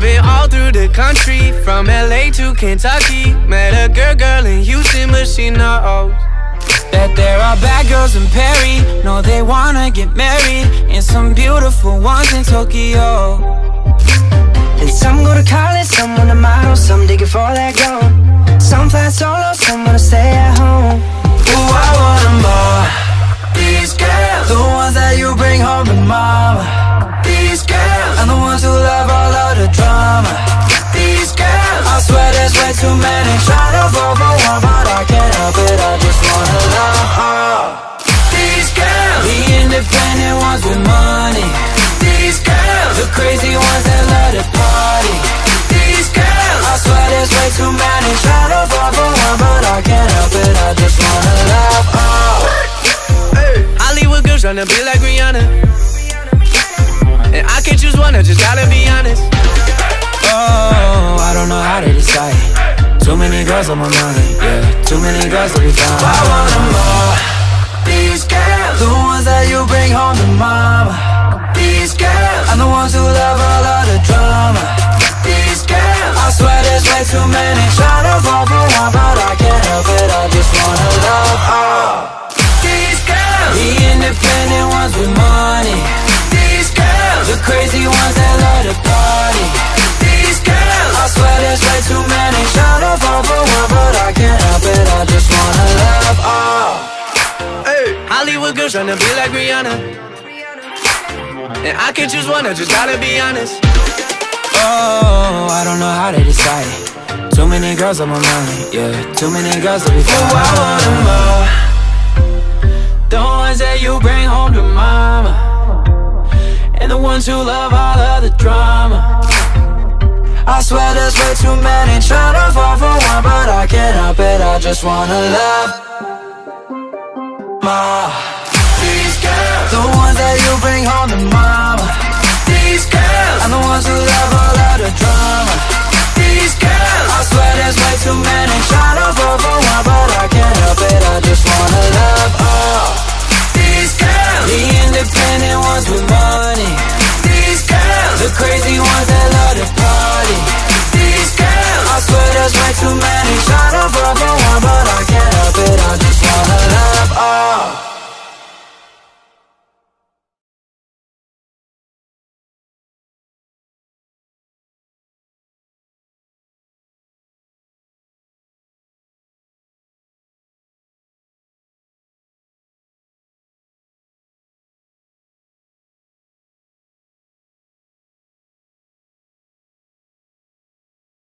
been all through the country, from LA to Kentucky. Met a girl in Houston, but she knows that there are bad girls in Perry. No, they wanna get married, and some beautiful ones in Tokyo. And some go to college, some wanna model, some digging for that gold. Some fly solo, some wanna stay at home. Ooh, I want them all. These girls, the ones that you bring home to mama. These girls, and the ones who love all of the drama. These girls, I swear there's way too many trying to fall for one, but I can't help it, I just wanna love all. These girls, the independent ones with money. These girls, the crazy ones that love to party. These girls, I swear there's way too many trying to fall for one, but I can't help it, I just wanna love all. Hollywood girls tryna be like Rihanna, and I can't choose one, I just gotta be honest. Oh, I don't know how to decide. Too many girls on my mind, yeah. Too many girls to be found. I want them all. These girls, the ones that you bring home to mama. These girls, and the ones who love all of the drama. These girls, I swear there's way too many trying to fall for one, but I can't help it, I just wanna love all. These girls, the independent ones with money. These girls, the crazy ones that love to party. These girls, I swear there's way too many trying to fall for one, but I can't help it, I just wanna love all. Hollywood girls tryna be like Rihanna, and I can't choose one, I just gotta be honest. Oh, I don't know how to decide. Too many girls on my mind, yeah. Too many girls to be found. Ooh, I want them all. The ones that you bring home to mama, and the ones who love all of the drama. I swear there's way too many trying to fall for one, but I can't help it, I just wanna love more. These girls, the ones that you bring home to mama. These girls, and the ones who love all of the drama. These girls, I swear there's way too many trying to fall for one, but I can't help it, I just wanna love